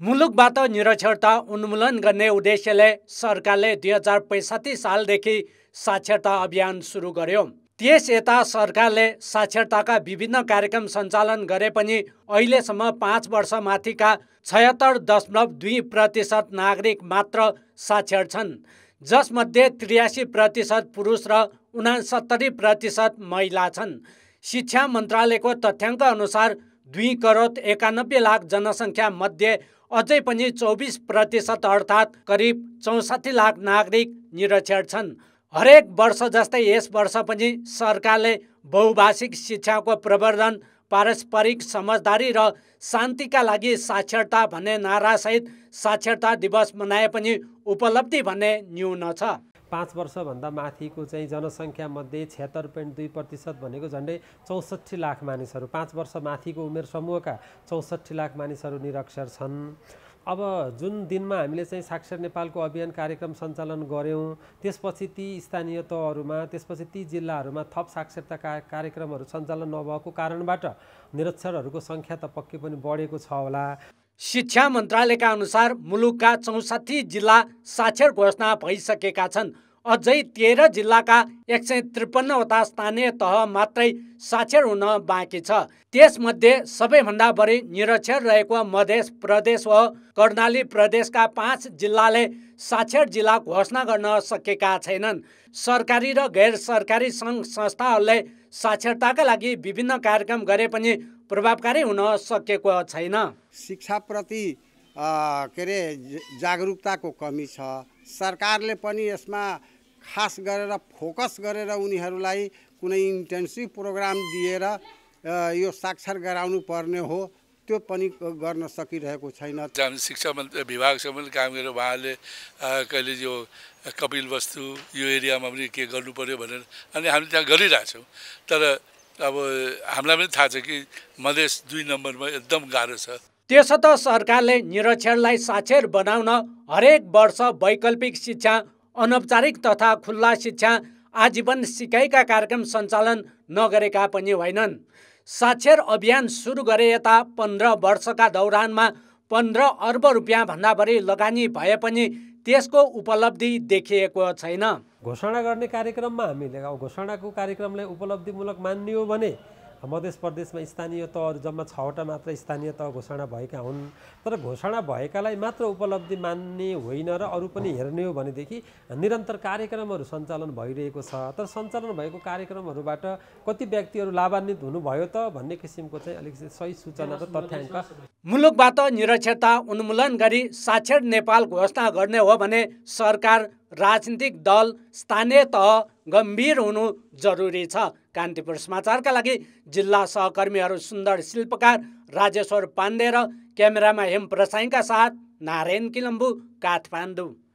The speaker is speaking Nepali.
मुलुकबाट निरक्षरता उन्मूलन गर्ने उद्देश्यले सरकारले 2065 सालदेखि साक्षरता अभियान सुरु गर्यो। त्यस यता सरकारले साक्षरताका विभिन्न कार्यक्रम सञ्चालन गरे पनि अहिलेसम्म 5 वर्ष माथिका 76.2% नागरिक मात्र साक्षर छन्, जसमध्ये 83% पुरुष र 69% महिला छन्। शिक्षा मन्त्रालयको तथ्याङ्क अनुसार 2,91,00,000 जनसङ्ख्या मध्ये अझै पनि 24% अर्थात् करिब 64 लाख नागरिक निरक्षर छन्। हरेक वर्ष जस्तै यस वर्ष पनि सरकारले बहुभाषिक शिक्षाको प्रवर्धन, पारस्परिक समझदारी र शान्तिका लागि साक्षरता भन्ने नारासहित साक्षरता दिवस मनाए पनि उपलब्धि भन्ने न्यून छ। 5 वर्षभन्दा माथिको चाहिँ जनसङ्ख्या मध्ये 76.2% भनेको झन्डै 64 लाख मानिसहरू, 5 वर्ष माथिको उमेर समूहका 64 लाख मानिसहरू निरक्षर छन्। अब जुन दिनमा हामीले चाहिँ साक्षर नेपालको अभियान कार्यक्रम सञ्चालन गऱ्यौँ, त्यसपछि ती स्थानीय तहहरूमा, त्यसपछि ती जिल्लाहरूमा थप साक्षरता कार्यक्रमहरू सञ्चालन नभएको कारणबाट निरक्षरहरूको सङ्ख्या त पक्कै पनि बढेको छ होला। शिक्षा मन्त्रालयका अनुसार मुलुकका 64 जिल्ला साक्षर घोषणा भइसकेका छन्। अझै 13 जिल्लाका 153वटा स्थानीय तह मात्रै साक्षर हुन बाँकी छ। त्यसमध्ये सबैभन्दा बढी निरक्षर रहेको मध्य प्रदेश हो। कर्णाली प्रदेशका 5 जिल्लाले साक्षर जिल्ला घोषणा गर्न सकेका छैनन्। सरकारी र गैर सरकारी सङ्घ संस्थाहरूले साक्षरताका लागि विभिन्न कार्यक्रम गरे पनि प्रभावकारी हुन सकेको छैन। शिक्षाप्रति जागरुकताको कमी छ। सरकारले पनि यसमा खास गरेर फोकस गरेर उनीहरूलाई कुनै इन्टेन्सिभ प्रोग्राम दिएर यो साक्षर गराउनु पर्ने हो, त्यो पनि गर्न सकिरहेको छैन। हामी शिक्षा विभागसँग पनि काम गरेर उहाँले कहिले यो कपिल वस्तु यो एरियामा पनि के गर्नु पर्यो भनेर अनि हामी त्यहाँ गरिरहेछौँ। तर अब हामीलाई पनि थाहा छ कि मधेस 2 नम्बरमा एकदम गाह्रो छ। त्यसो त सरकारले निरक्षरलाई साक्षर बनाउन हरेक वर्ष वैकल्पिक शिक्षा, अनौपचारिक तथा खुल्ला शिक्षा, आजीवन सिकाइका कार्यक्रम सञ्चालन नगरेका पनि होइनन्। साक्षर अभियान सुरु गरे यता 15 वर्षका दौरानमा 15 अर्ब रुपियाँ भन्दा बढी लगानी भए पनि त्यसको उपलब्धि देखिएको छैन। घोषणा गर्ने कार्यक्रममा हामीले घोषणाको कार्यक्रमलाई उपलब्धिमूलक मान्ने हो भने मध्य प्रदेशमा स्थानीय तहहरू जम्मा 6वटा मात्र स्थानीय तह घोषणा भएका हुन्। तर घोषणा भएकालाई मात्र उपलब्धि मान्ने होइन र अरू पनि हेर्ने हो भनेदेखि निरन्तर कार्यक्रमहरू सञ्चालन भइरहेको छ। तर सञ्चालन भएको कार्यक्रमहरूबाट कति व्यक्तिहरू लाभान्वित हुनुभयो त भन्ने किसिमको चाहिँ अलिकति सही सूचना र तथ्याङ्क मुलुकबाट निरक्षरता उन्मूलन गरी साक्षर नेपाल घोषणा गर्ने हो भने सरकार, राजनीतिक दल, स्थानीय तह गम्भीर हुनु जरुरी छ। कान्तिपुर समाचारका लागि जिल्ला सहकर्मीहरू सुन्दर शिल्पकार राजेश्वर पाण्डे र क्यामेरामा हेम प्रसाईका साथ नारायण किलम्बु, काठमाडौँ।